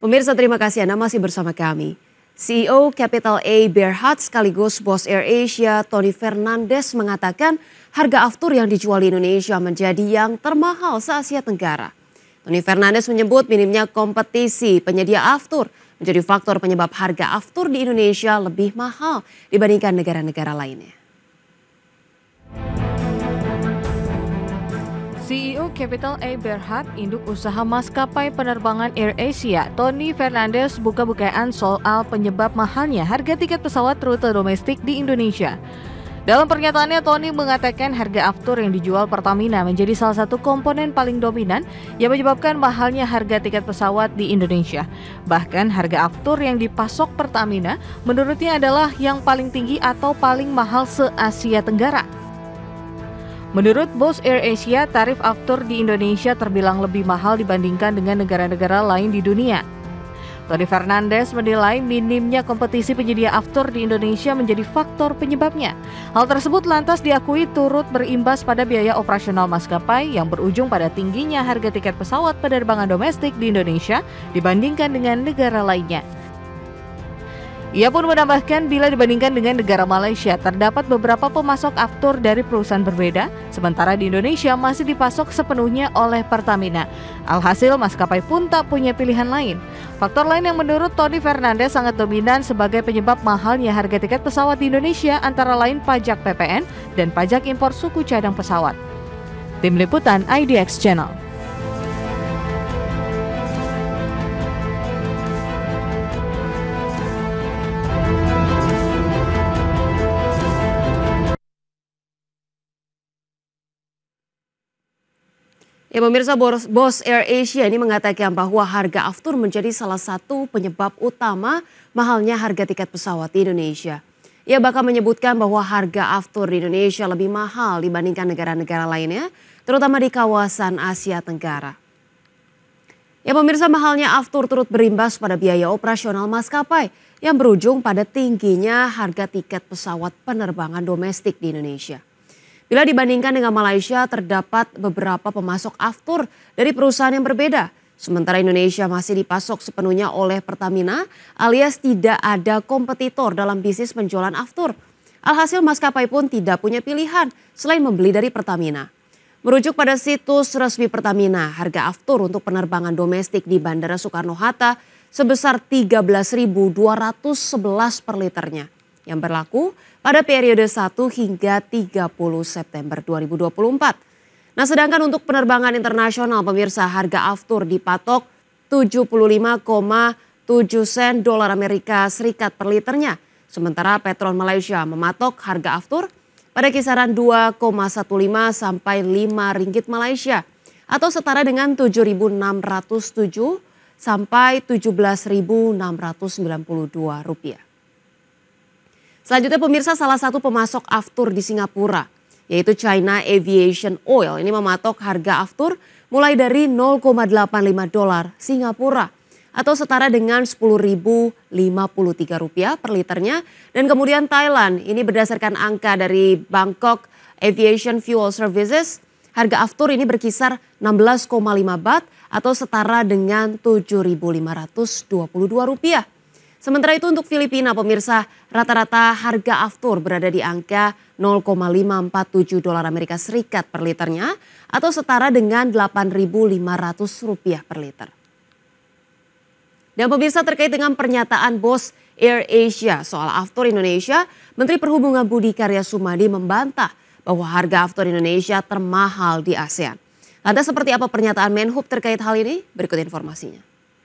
Pemirsa, terima kasih Anda masih bersama kami. CEO Capital A Berhad sekaligus bos AirAsia Tony Fernandes mengatakan harga aftur yang dijual di Indonesia menjadi yang termahal se-Asia Tenggara. Tony Fernandes menyebut minimnya kompetisi penyedia aftur menjadi faktor penyebab harga aftur di Indonesia lebih mahal dibandingkan negara-negara lainnya. CEO Capital A Berhad, induk usaha maskapai penerbangan AirAsia, Tony Fernandes buka-bukaan soal penyebab mahalnya harga tiket pesawat rute domestik di Indonesia. Dalam pernyataannya, Tony mengatakan harga aftur yang dijual Pertamina menjadi salah satu komponen paling dominan yang menyebabkan mahalnya harga tiket pesawat di Indonesia. Bahkan harga aftur yang dipasok Pertamina menurutnya adalah yang paling tinggi atau paling mahal se-Asia Tenggara. Menurut bos AirAsia, tarif aftur di Indonesia terbilang lebih mahal dibandingkan dengan negara-negara lain di dunia. Tony Fernandes menilai minimnya kompetisi penyedia aftur di Indonesia menjadi faktor penyebabnya. Hal tersebut lantas diakui turut berimbas pada biaya operasional maskapai yang berujung pada tingginya harga tiket pesawat penerbangan domestik di Indonesia dibandingkan dengan negara lainnya. Ia pun menambahkan bila dibandingkan dengan negara Malaysia, terdapat beberapa pemasok aftur dari perusahaan berbeda, sementara di Indonesia masih dipasok sepenuhnya oleh Pertamina. Alhasil maskapai pun tak punya pilihan lain. Faktor lain yang menurut Tony Fernandes sangat dominan sebagai penyebab mahalnya harga tiket pesawat di Indonesia antara lain pajak PPN dan pajak impor suku cadang pesawat. Tim Liputan IDX Channel. Ya pemirsa, bos AirAsia ini mengatakan bahwa harga aftur menjadi salah satu penyebab utama mahalnya harga tiket pesawat di Indonesia. Ia bahkan menyebutkan bahwa harga aftur di Indonesia lebih mahal dibandingkan negara-negara lainnya, terutama di kawasan Asia Tenggara. Ya pemirsa, mahalnya aftur turut berimbas pada biaya operasional maskapai yang berujung pada tingginya harga tiket pesawat penerbangan domestik di Indonesia. Bila dibandingkan dengan Malaysia, terdapat beberapa pemasok aftur dari perusahaan yang berbeda. Sementara Indonesia masih dipasok sepenuhnya oleh Pertamina alias tidak ada kompetitor dalam bisnis penjualan aftur. Alhasil maskapai pun tidak punya pilihan selain membeli dari Pertamina. Merujuk pada situs resmi Pertamina, harga aftur untuk penerbangan domestik di Bandara Soekarno-Hatta sebesar 13.211 per liternya yang berlaku pada periode 1 hingga 30 September 2024. Nah, sedangkan untuk penerbangan internasional pemirsa, harga aftur dipatok 75,7 sen dolar Amerika Serikat per liternya. Sementara Petron Malaysia mematok harga aftur pada kisaran 2,15 sampai 5 ringgit Malaysia atau setara dengan 7.607 sampai 17.692 rupiah. Selanjutnya pemirsa, salah satu pemasok aftur di Singapura yaitu China Aviation Oil ini mematok harga aftur mulai dari 0,85 dolar Singapura atau setara dengan 10.053 rupiah per liternya. Dan kemudian Thailand ini berdasarkan angka dari Bangkok Aviation Fuel Services, harga aftur ini berkisar 16,5 baht atau setara dengan 7.522 rupiah. Sementara itu untuk Filipina pemirsa, rata-rata harga aftur berada di angka 0,547 dolar Amerika Serikat per liternya atau setara dengan 8.500 rupiah per liter. Dan pemirsa, terkait dengan pernyataan bos AirAsia soal aftur Indonesia, Menteri Perhubungan Budi Karya Sumadi membantah bahwa harga aftur Indonesia termahal di ASEAN. Lantas seperti apa pernyataan Menhub terkait hal ini? Berikut informasinya.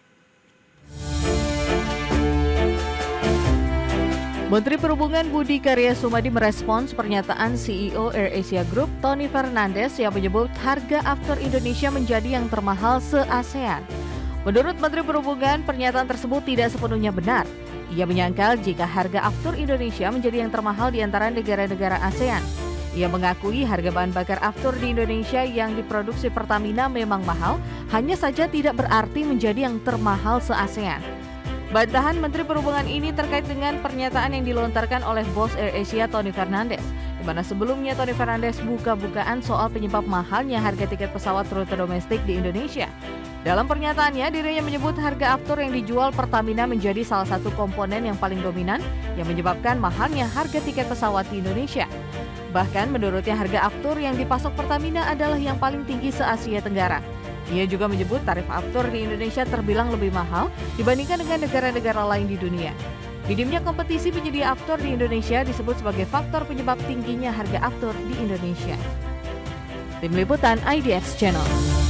Menteri Perhubungan Budi Karya Sumadi merespons pernyataan CEO AirAsia Group Tony Fernandes yang menyebut harga aftur Indonesia menjadi yang termahal se-ASEAN. Menurut Menteri Perhubungan, pernyataan tersebut tidak sepenuhnya benar. Ia menyangkal jika harga aftur Indonesia menjadi yang termahal di antara negara-negara ASEAN. Ia mengakui harga bahan bakar aftur di Indonesia yang diproduksi Pertamina memang mahal, hanya saja tidak berarti menjadi yang termahal se-ASEAN. Bantahan Menteri Perhubungan ini terkait dengan pernyataan yang dilontarkan oleh bos AirAsia Tony Fernandes, di mana sebelumnya Tony Fernandes buka-bukaan soal penyebab mahalnya harga tiket pesawat rute domestik di Indonesia. Dalam pernyataannya, dirinya menyebut harga aftur yang dijual Pertamina menjadi salah satu komponen yang paling dominan yang menyebabkan mahalnya harga tiket pesawat di Indonesia. Bahkan menurutnya harga aftur yang dipasok Pertamina adalah yang paling tinggi se-Asia Tenggara. Ia juga menyebut tarif aftur di Indonesia terbilang lebih mahal dibandingkan dengan negara-negara lain di dunia. Minimnya kompetisi penyedia aftur di Indonesia disebut sebagai faktor penyebab tingginya harga aftur di Indonesia. Tim Liputan IDX Channel.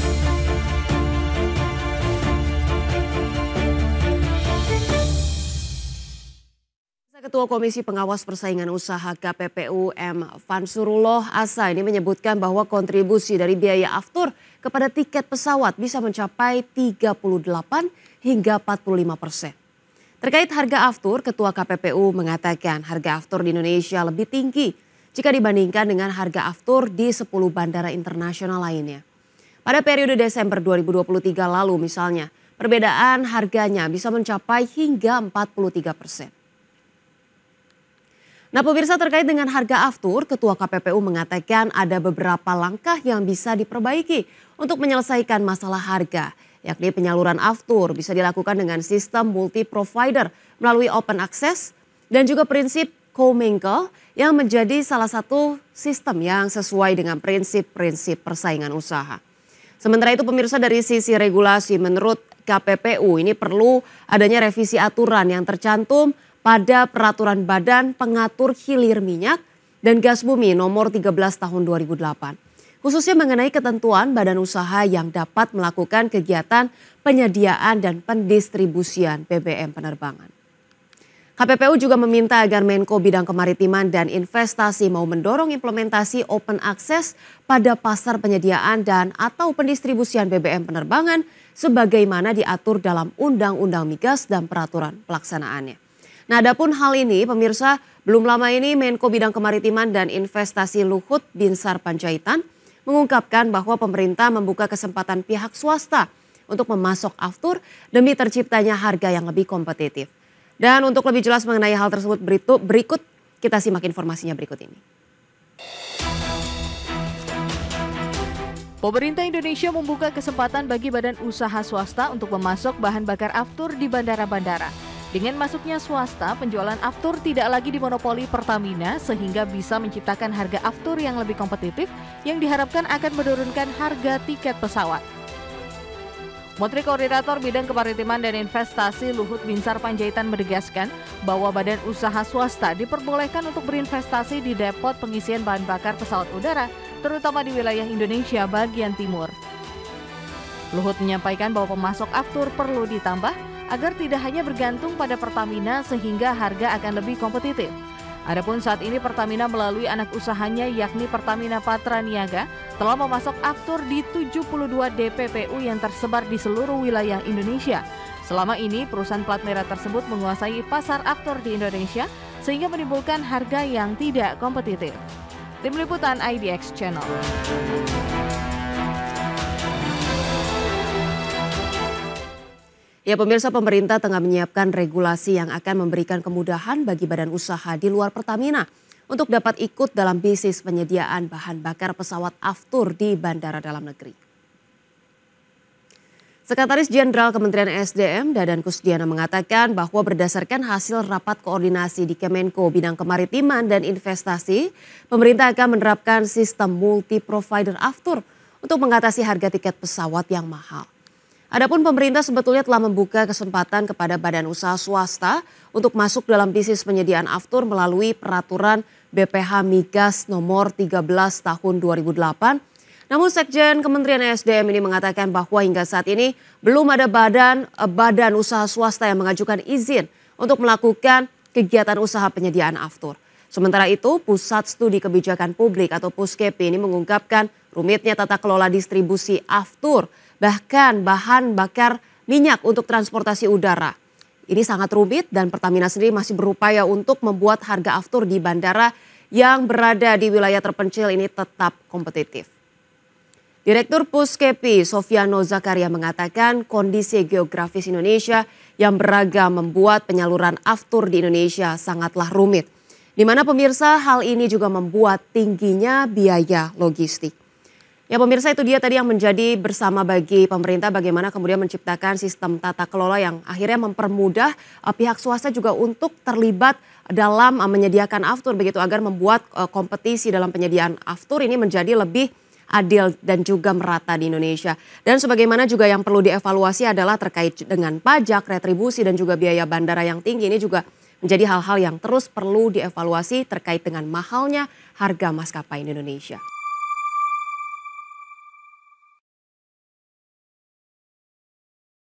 Ketua Komisi Pengawas Persaingan Usaha KPPU M. Fansurullah Asa ini menyebutkan bahwa kontribusi dari biaya aftur kepada tiket pesawat bisa mencapai 38 hingga 45%. Terkait harga aftur, Ketua KPPU mengatakan harga aftur di Indonesia lebih tinggi jika dibandingkan dengan harga aftur di 10 bandara internasional lainnya. Pada periode Desember 2023 lalu misalnya, perbedaan harganya bisa mencapai hingga 43%. Nah pemirsa, terkait dengan harga aftur, Ketua KPPU mengatakan ada beberapa langkah yang bisa diperbaiki untuk menyelesaikan masalah harga, yakni penyaluran aftur bisa dilakukan dengan sistem multi-provider melalui open access dan juga prinsip co-mingle yang menjadi salah satu sistem yang sesuai dengan prinsip-prinsip persaingan usaha. Sementara itu pemirsa, dari sisi regulasi menurut KPPU ini perlu adanya revisi aturan yang tercantum pada Peraturan Badan Pengatur Hilir Minyak dan Gas Bumi nomor 13 tahun 2008. Khususnya mengenai ketentuan badan usaha yang dapat melakukan kegiatan penyediaan dan pendistribusian BBM penerbangan. KPPU juga meminta agar Menko Bidang Kemaritiman dan Investasi mau mendorong implementasi open access pada pasar penyediaan dan atau pendistribusian BBM penerbangan sebagaimana diatur dalam Undang-Undang Migas dan peraturan pelaksanaannya. Nah, adapun hal ini pemirsa, belum lama ini Menko Bidang Kemaritiman dan Investasi Luhut Binsar Panjaitan mengungkapkan bahwa pemerintah membuka kesempatan pihak swasta untuk memasok aftur demi terciptanya harga yang lebih kompetitif. Dan untuk lebih jelas mengenai hal tersebut berikut kita simak informasinya berikut ini. Pemerintah Indonesia membuka kesempatan bagi badan usaha swasta untuk memasok bahan bakar aftur di bandara-bandara. Dengan masuknya swasta, penjualan aftur tidak lagi dimonopoli Pertamina sehingga bisa menciptakan harga aftur yang lebih kompetitif yang diharapkan akan menurunkan harga tiket pesawat. Menteri Koordinator Bidang Kemaritiman dan Investasi Luhut Binsar Panjaitan menegaskan bahwa badan usaha swasta diperbolehkan untuk berinvestasi di depot pengisian bahan bakar pesawat udara, terutama di wilayah Indonesia bagian timur. Luhut menyampaikan bahwa pemasok aftur perlu ditambah agar tidak hanya bergantung pada Pertamina sehingga harga akan lebih kompetitif. Adapun saat ini Pertamina melalui anak usahanya yakni Pertamina Patra Niaga telah memasok aftur di 72 DPPU yang tersebar di seluruh wilayah Indonesia. Selama ini perusahaan plat merah tersebut menguasai pasar aftur di Indonesia sehingga menimbulkan harga yang tidak kompetitif. Tim Liputan IDX Channel. Ya pemirsa, pemerintah tengah menyiapkan regulasi yang akan memberikan kemudahan bagi badan usaha di luar Pertamina untuk dapat ikut dalam bisnis penyediaan bahan bakar pesawat aftur di bandara dalam negeri. Sekretaris Jenderal Kementerian SDM Dadan Kusdiana mengatakan bahwa berdasarkan hasil rapat koordinasi di Kemenko Bidang Kemaritiman dan Investasi, pemerintah akan menerapkan sistem multi-provider aftur untuk mengatasi harga tiket pesawat yang mahal. Adapun pemerintah sebetulnya telah membuka kesempatan kepada badan usaha swasta untuk masuk dalam bisnis penyediaan aftur melalui peraturan BPH Migas nomor 13 tahun 2008. Namun Sekjen Kementerian SDM ini mengatakan bahwa hingga saat ini belum ada badan usaha swasta yang mengajukan izin untuk melakukan kegiatan usaha penyediaan aftur. Sementara itu, Pusat Studi Kebijakan Publik atau PUSKEPI ini mengungkapkan rumitnya tata kelola distribusi aftur, bahkan bahan bakar minyak untuk transportasi udara. Ini sangat rumit dan Pertamina sendiri masih berupaya untuk membuat harga aftur di bandara yang berada di wilayah terpencil ini tetap kompetitif. Direktur PUSKEPI Sofiano Zakaria mengatakan kondisi geografis Indonesia yang beragam membuat penyaluran aftur di Indonesia sangatlah rumit. Di mana pemirsa hal ini juga membuat tingginya biaya logistik. Ya pemirsa, itu dia tadi yang menjadi bersama bagi pemerintah bagaimana kemudian menciptakan sistem tata kelola yang akhirnya mempermudah pihak swasta juga untuk terlibat dalam menyediakan aftur begitu agar membuat kompetisi dalam penyediaan aftur ini menjadi lebih adil dan juga merata di Indonesia. Dan sebagaimana juga yang perlu dievaluasi adalah terkait dengan pajak, retribusi dan juga biaya bandara yang tinggi ini juga menjadi hal-hal yang terus perlu dievaluasi terkait dengan mahalnya harga maskapai di Indonesia.